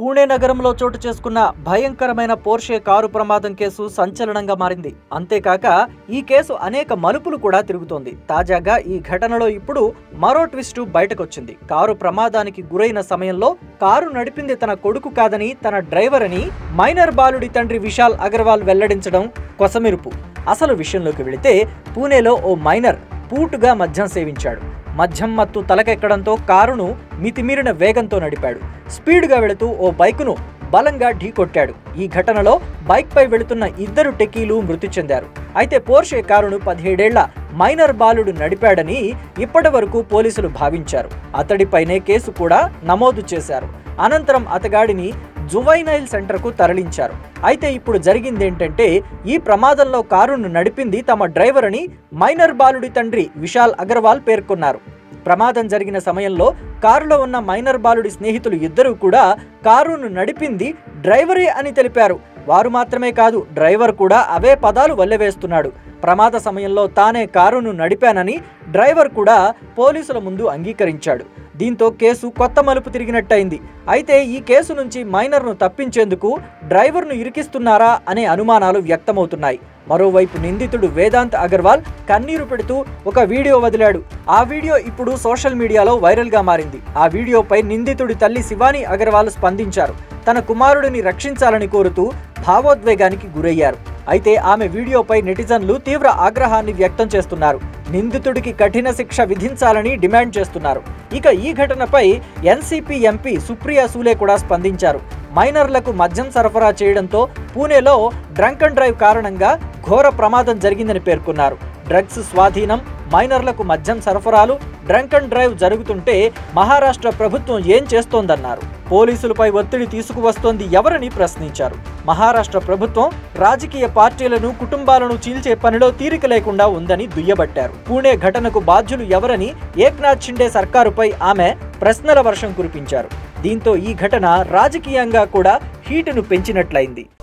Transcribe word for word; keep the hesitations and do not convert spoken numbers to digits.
పూణే నగరంలో చోటు చేసుకున్న భయంకరమైన పోర్షే కారు ప్రమాదం కేసు సంచలనంగా మారింది. అంతేకాక ఈ కేసు అనేక మలుపులు కూడా తిరుగుతోంది. తాజాగా ఈ ఘటనలో ఇప్పుడు మరో ట్విస్ట్ బయటకొచ్చింది. కారు ప్రమాదానికి గురైన సమయంలో కారు నడిపింది తన కొడుకు కాదని, తన డ్రైవర్ అని మైనర్ బాలుడి తండ్రి విశాల్ అగర్వాల్ వెల్లడించడం కొసమెరుపు. అసలు విషయంలోకి వెళితే పూణేలో ఓ మైనర్ పూటుగా మద్యం సేవించాడు. మద్యం మత్తు తలకెక్కడంతో కారును మితిమీరిన వేగంతో నడిపాడు. స్పీడ్గా వెళుతూ ఓ బైకును బలంగా ఢీకొట్టాడు. ఈ ఘటనలో బైక్పై వెళుతున్న ఇద్దరు టెకీలు మృతి చెందారు. అయితే పోర్షే కారును పదిహేడేళ్ల మైనర్ బాలుడు నడిపాడని ఇప్పటి వరకు పోలీసులు భావించారు. అతడిపైనే కేసు కూడా నమోదు చేశారు. అనంతరం అతగాడిని జువైనైల్ సెంటర్కు తరలించారు. అయితే ఇప్పుడు జరిగిందేంటంటే, ఈ ప్రమాదంలో కారును నడిపింది తమ డ్రైవర్ అని మైనర్ బాలుడి తండ్రి విశాల్ అగర్వాల్ పేర్కొన్నారు. ప్రమాదం జరిగిన సమయంలో కారులో ఉన్న మైనర్ బాలుడి స్నేహితులు ఇద్దరూ కూడా కారును నడిపింది డ్రైవరే అని తెలిపారు. వారు మాత్రమే కాదు, డ్రైవర్ కూడా అవే పదాలు వల్లెవేస్తున్నాడు. ప్రమాద సమయంలో తానే కారును నడిపానని డ్రైవర్ కూడా పోలీసుల ముందు అంగీకరించాడు. దీంతో కేసు కొత్త మలుపు తిరిగినట్టయింది. అయితే ఈ కేసు నుంచి మైనర్ను తప్పించేందుకు డ్రైవర్ను ఇరికిస్తున్నారా అనే అనుమానాలు వ్యక్తమవుతున్నాయి. మరోవైపు నిందితుడు వేదాంత్ అగర్వాల్ కన్నీరు పెడుతూ ఒక వీడియో వదిలాడు. ఆ వీడియో ఇప్పుడు సోషల్ మీడియాలో వైరల్గా మారింది. ఆ వీడియోపై నిందితుడి తల్లి శివానీ అగర్వాల్ స్పందించారు. తన కుమారుడిని రక్షించాలని కోరుతూ భావోద్వేగానికి గురయ్యారు. అయితే ఆమె వీడియోపై నెటిజన్లు తీవ్ర ఆగ్రహాన్ని వ్యక్తం చేస్తున్నారు. నిందితుడికి కఠిన శిక్ష విధించాలని డిమాండ్ చేస్తున్నారు. ఇక ఈ ఘటనపై ఎన్సీపీ ఎంపీ సుప్రియా సూలే కూడా స్పందించారు. మైనర్లకు మద్యం సరఫరా చేయడంతో పూణేలో డ్రంక్ అండ్ డ్రైవ్ కారణంగా ఘోర ప్రమాదం జరిగిందని పేర్కొన్నారు. డ్రగ్స్ స్వాధీనం, మైనర్లకు మద్యం సరఫరాలు, డ్రంక్ అండ్ డ్రైవ్ జరుగుతుంటే మహారాష్ట్ర ప్రభుత్వం ఏం చేస్తోందన్నారు. పోలీసులపై ఒత్తిడి తీసుకువస్తోంది ఎవరని ప్రశ్నించారు. మహారాష్ట్ర ప్రభుత్వం రాజకీయ పార్టీలను, కుటుంబాలను చీల్చే పనిలో తీరిక లేకుండా ఉందని దుయ్యబట్టారు. పూణే ఘటనకు బాధ్యులు ఎవరని ఏక్నాథ్ షిండే సర్కారుపై ఆమె ప్రశ్నల వర్షం కురిపించారు. దీంతో ఈ ఘటన రాజకీయంగా కూడా హీటును పెంచినట్లయింది.